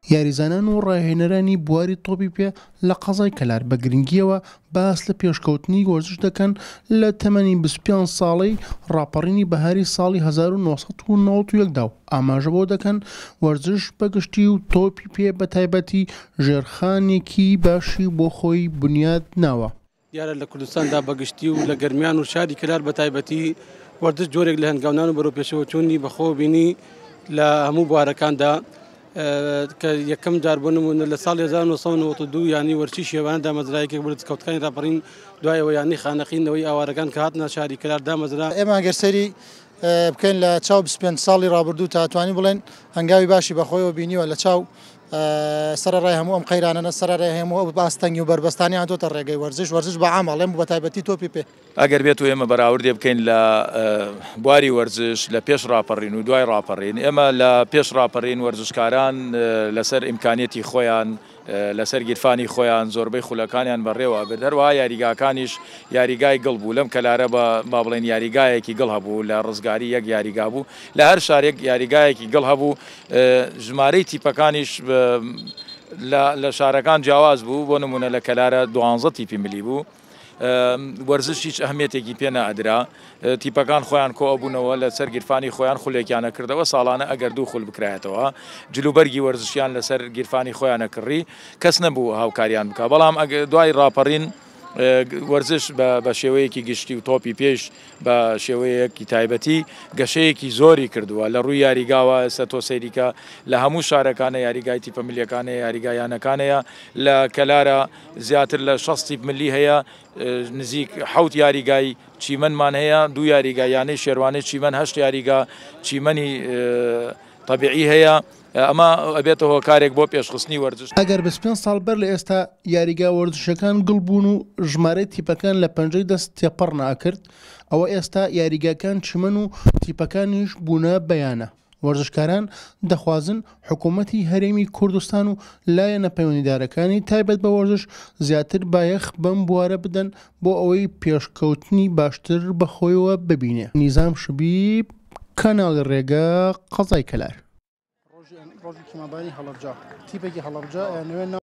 یاریزانان و ڕاهێنەرانی بواری تۆپی پێ لە قەزای کەلار بە گرنگیەوە باس لە پێشکەوتنی وەرزش دەکەن لە تەمەنی 25 ساڵەی ڕاپەڕینی بەهاری ساڵی 1990 دا و ئاماژە بۆ دەکەن وەرزش بەگشتی و تۆپی پێ بە تایبەتی ژێرخانێکی باشی بۆ خۆی بنیاد ناوە. دیارە لە کوردستاندا بەگشتی و لە گەرمیان و شاری کەلار بە تایبەتی وەرزش جۆرێک لە هەنگاونان و بەرەو پێشەوەچوونی بەخۆ بینی لە هەموو بوارەکاندا کە یەکەم جار بۆ نمونە لە ساڵی 1992 ینی وەرچی شێوانە دامەزرایەکێک بۆ کەوتەکانی ڕاپەڕین دوایەوە ینی خانەقینەوەی ئاوارەکان کە هاتنە شاری کەلار دامەزرا. ئێمە ئەگەر سەری بکەین لە چاو 25 ساڵی ڕابردوو تا توانی بڵێن هەنگاوی باشی بەخۆیەوە بینیوە لە چاو سەرڕای هەموو ئەم قەیرانە سەرڕای هەموو ئەو باستەنگی و بەربەستانی هاتۆتە ڕێگەی وەرزش بە عامەڵێم بە تایبەتی تۆپی پێ. ئەگەر بێت و ئێمە بەراوردێ بکەین لە بواری وەرزش لە پێش ڕاپەڕین و دوای ڕاپەڕین، ئێمە لە پێش ڕاپەڕین وەرزشکاران لەسەر ئیمکانیەتی خۆیان لەسەر گیرفانی خۆیان زۆربەی خولەکانیان بەڕێوە بێت، هەروەها یاریگاکانیش یاریگای گڵ بوو. لەم کەلارە با بڵێن یاریگایەکی گڵ هەبوو، لە ڕزگاری یەک یاریگا بوو، لە هەر شارێک یاریگایەکی گڵ هەبوو. ژمارەی تیپەکانیش لە شارەکان جیاواز بوو، بۆ نمونە لە کەلارە 12 تیپی ملی بوو. وەرزش هیچ ئەهمیەتێکی پێ نەئەدرا، تیپەکان خۆیان کۆبوونەوە لە سەر گیرفانی خۆیان خولێکیانە کردەوە، ساڵانە ئەگەر 2 خول بکرایەتەوە جلوبەرگی وەرزشیان لەسەر گیرفانی خۆیانە کڕی، کەس نەبوو هاوکاریان بکە. بەڵام دوای ڕاپەڕین وەرزش بە شێوەیەکی گشتی و تۆپی پێش بە شێوەیەکی تایبەتی گەشەیەکی زۆری کردووە لە ڕووی یاریگاوە. ئێستا تۆ سەیریکە لە هەموو شارەکانە یاریگای تیپە ملیەکانە یاریگایانەکانەیە، لە کەلارە زیاتر لە 60 تیپ ملی هەیە، نزیک 7 یاریگای چیمەنمان هەیە، 2 یاریگایانەی شێوانەی چیمەن، 8 یاریگا چیمەنی طبیعی هەیە. ئەمە ئەبێتە هۆکارێک بۆ پێشخستنی وەرزش. ئەگەر 25 ساڵ بەر لە ئێستا یاریگا وەرزشەکان گڵ بوون و ژمارەی تیپەکان لە پەنجەی دەست تێپەڕ ناکرد، ئەوە ئێستا یاریگاکان چمەن و تیپەکانیش بوونە بەیانە. وەرزشکاران دەخوازن حکوومەتی هەرێمی کوردستان و لایەنە پەیوەندیدارەکانی تایبەت بە وەرزش زیاتر بایەخ بەم بوارە بدەن بۆ ئەوەی پێشکەوتنی باشتر بەخۆیەوە ببینێ. نیزام شبیب، کەناڵی ڕێگە، قەزای کەلار. ڕۆژی کیمابانی هەڵەبجە تیپێکی هەڵەبجە